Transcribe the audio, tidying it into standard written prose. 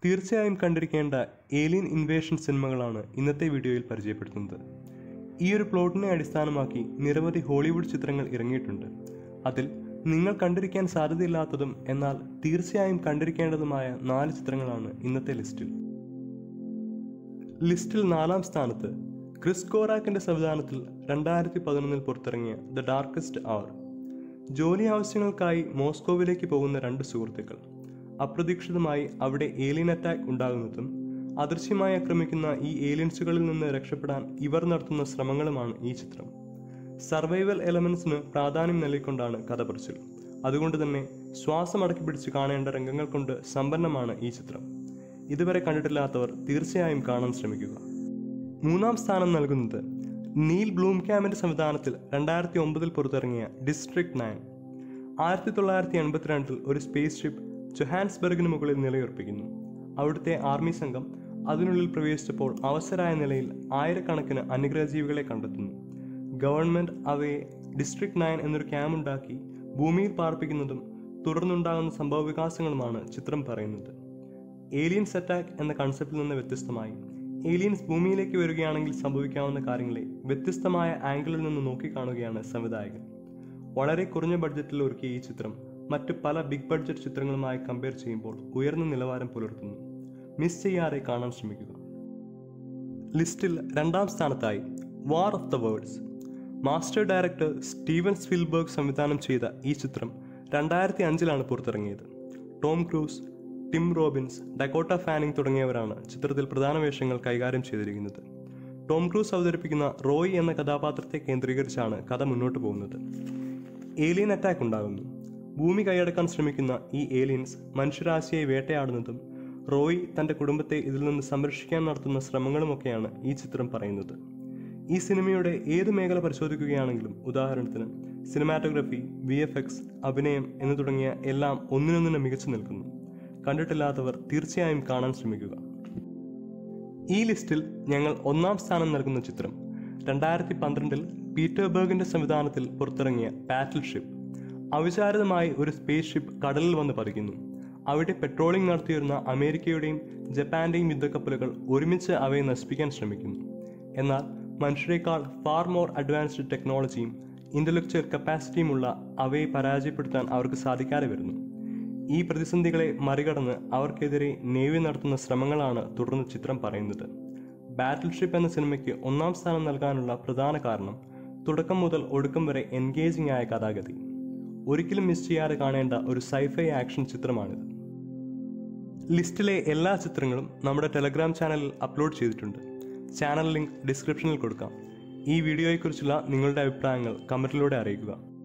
തീർച്ചയായും കണ്ടിരിക്കേണ്ട alien invasion സിനിമകളാണ് ഇന്നത്തെ വീഡിയോയിൽ പരിചയപ്പെടുത്തുന്നത്. ഈ ഒരു പ്ലോട്ടിനെ അടിസ്ഥാനമാക്കി നിരവധി ഹോളിവുഡ് ചിത്രങ്ങൾ ഇറങ്ങിയിട്ടുണ്ട്. അതിൽ നിങ്ങൾ കണ്ടിരിക്കാൻ സാധ്യതയില്ലാത്തതും എന്നാൽ തീർച്ചയായും കണ്ടിരിക്കേണ്ടതുമായ 4 ചിത്രങ്ങളാണ് ഇന്നത്തെ ലിസ്റ്റിൽ. ലിസ്റ്റിൽ 4-ാം സ്ഥാനത്ത് ക്രിസ് കോറാക്കിന്റെ സംവിധാനത്തിൽ 2011 പുറത്തിറങ്ങിയ ദ ഡാർക്കസ്റ്റ് അവർ. ജോലി ആവശ്യങ്ങൾക്കായി മോസ്കോവിലേക്ക് പോകുന്ന 2 സുഹൃത്തുക്കൾ. അപ്രതീക്ഷിതമായി അവിടെ ഏലിയൻ അറ്റാക്ക് ഉണ്ടാകുന്നതും അദൃശ്യമായി ആക്രമിക്കുന്ന ഈ ഏലിയൻസുകളിൽ നിന്ന് രക്ഷപ്പെടാൻ ഇവർ നടത്തുന്ന ശ്രമങ്ങളുമാണ് ഈ ചിത്രം. സർവൈവൽ എലമെന്റ്സിന് പ്രാധാന്യം നൽകിക്കൊണ്ടാണ് കഥ പറച്ചിൽ. അതുകൊണ്ട് തന്നെ ശ്വാസം അടക്കി പിടിച്ച് കാണേണ്ട രംഗങ്ങൾ കൊണ്ട് സമ്പന്നമാണ് ഈ ചിത്രം. ഇതുവരെ കണ്ടിട്ടില്ലാത്തവർ തീർച്ചയായും കാണാൻ ശ്രമിക്കുക. 3-ാം സ്ഥാനം നൽകുന്നത് നീൽ ബ്ലൂംക്യാമ്പിന്റെ സംവിധാനത്തിൽ 2009 പുറത്തിറങ്ങിയ ഡിസ്ട്രിക്ട് 9. 1982 ഒരു സ്പേസ് ഷിപ്പ് ജൊഹാൻസ്ബർഗിന് മുകളിൽ നിലയുറപ്പിക്കുന്നു. അവിടുത്തെ ആർമി സംഘം അതിനുള്ളിൽ പ്രവേശിച്ചപ്പോൾ അവശരായ നിലയിൽ ആയിരക്കണക്കിന് അന്യഗ്രഹജീവികളെ കണ്ടെത്തുന്നു. ഗവൺമെന്റ് അവയെ ഡിസ്ട്രിക്ട് 9 എന്നൊരു ക്യാമ്പ് ഉണ്ടാക്കി ഭൂമിയിൽ പാർപ്പിക്കുന്നതും തുടർന്നുണ്ടാകുന്ന സംഭവവികാസങ്ങളുമാണ് ചിത്രം പറയുന്നത്. ഏലിയൻസ് അറ്റാക്ക് എന്ന കൺസെപ്റ്റിൽ നിന്ന് വ്യത്യസ്തമായി ഏലിയൻസ് ഭൂമിയിലേക്ക് വരികയാണെങ്കിൽ സംഭവിക്കാവുന്ന കാര്യങ്ങളെ വ്യത്യസ്തമായ ആംഗിളിൽ നിന്ന് നോക്കിക്കാണുകയാണ് സംവിധായകൻ. വളരെ കുറഞ്ഞ ബഡ്ജറ്റിൽ ഒരുക്കിയ ഈ ചിത്രം മറ്റ് പല ബിഗ് ബഡ്ജറ്റ് ചിത്രങ്ങളുമായി കമ്പയർ ചെയ്യുമ്പോൾ ഉയർന്ന നിലവാരം പുലർത്തുന്നു. മിസ് ചെയ്യാതെ കാണാൻ ശ്രമിക്കുക. ലിസ്റ്റിൽ 2-ാം സ്ഥാനത്തായി war of the worlds. Master director Steven Spielberg സംവിധാനം ചെയ്ത ഈ ചിത്രം 2005 പുറത്തിറങ്ങിയത്. Tom Cruise, Tim Robbins, Dakota Fanning തുടങ്ങിയവരാണ് ചിത്രത്തിൽ പ്രധാന വേഷങ്ങൾ കൈകാര്യം ചെയ്തിരിക്കുന്നത്. ടോം ക്രൂസ് അവതരിപ്പിക്കുന്ന റോയ് എന്ന കഥാപാത്രത്തെ കേന്ദ്രീകരിച്ചാണ് കഥ മുന്നോട്ട് പോകുന്നത്. ഏലിയൻ അറ്റാക്ക് ഉണ്ടാകുന്നു. ഭൂമി കൈയടക്കാൻ ശ്രമിക്കുന്ന ഈ ഏലിയൻസ് മനുഷ്യരാശിയെ വേട്ടയാടുന്നതും റോയ് തൻ്റെ കുടുംബത്തെ ഇതിൽ നിന്ന് സംരക്ഷിക്കാൻ നടത്തുന്ന ശ്രമങ്ങളുമൊക്കെയാണ് ഈ ചിത്രം പറയുന്നത്. ഈ സിനിമയുടെ ഏത് മേഖല പരിശോധിക്കുകയാണെങ്കിലും, ഉദാഹരണത്തിന് സിനിമാറ്റോഗ്രഫി, VFX, അഭിനയം എന്ന് തുടങ്ങിയ എല്ലാം ഒന്നിനൊന്നിന് മികച്ചു നിൽക്കുന്നു. കണ്ടിട്ടില്ലാത്തവർ തീർച്ചയായും കാണാൻ ശ്രമിക്കുക. ഈ ലിസ്റ്റിൽ ഞങ്ങൾ 1-ാം സ്ഥാനം നൽകുന്ന ചിത്രം 2012 പീറ്റർബർഗിന്റെ സംവിധാനത്തിൽ പുറത്തിറങ്ങിയ ബാറ്റിൽ ഷിപ്പ്. അവിചാരിതമായി ഒരു സ്പേസ് ഷിപ്പ് കടലിൽ വന്ന് പതിക്കുന്നു. അവിടെ പെട്രോളിംഗ് നടത്തിയിരുന്ന അമേരിക്കയുടെയും ജപ്പാന്റെയും യുദ്ധക്കപ്പലുകൾ ഒരുമിച്ച് അവയെ നശിപ്പിക്കാൻ ശ്രമിക്കുന്നു. എന്നാൽ മനുഷ്യരെക്കാൾ ഫാർ മോർ അഡ്വാൻസ്ഡ് ടെക്നോളജിയും ഇന്റലക്ച്വൽ കപ്പാസിറ്റിയുമുള്ള അവയെ പരാജയപ്പെടുത്താൻ അവർക്ക് സാധിക്കാതെ വരുന്നു. ഈ പ്രതിസന്ധികളെ മറികടന്ന് അവർക്കെതിരെ നേവി നടത്തുന്ന ശ്രമങ്ങളാണ് തുടർന്ന് ചിത്രം പറയുന്നത്. ബാറ്റിൽ ഷിപ്പ് എന്ന സിനിമയ്ക്ക് 1-ാം സ്ഥാനം നൽകാനുള്ള പ്രധാന കാരണം തുടക്കം മുതൽ ഒടുക്കം വരെ എൻഗേജിംഗ് ആയ കഥാഗതി. ഒരിക്കലും മിസ് ചെയ്യാതെ കാണേണ്ട ഒരു സൈഫൈ ആക്ഷൻ ചിത്രമാണിത്. ലിസ്റ്റിലെ എല്ലാ ചിത്രങ്ങളും നമ്മുടെ ടെലഗ്രാം ചാനലിൽ അപ്ലോഡ് ചെയ്തിട്ടുണ്ട്. ചാനൽ ലിങ്ക് ഡിസ്ക്രിപ്ഷനിൽ കൊടുക്കാം. ഈ വീഡിയോയെക്കുറിച്ചുള്ള നിങ്ങളുടെ അഭിപ്രായങ്ങൾ കമന്റിലൂടെ അറിയിക്കുക.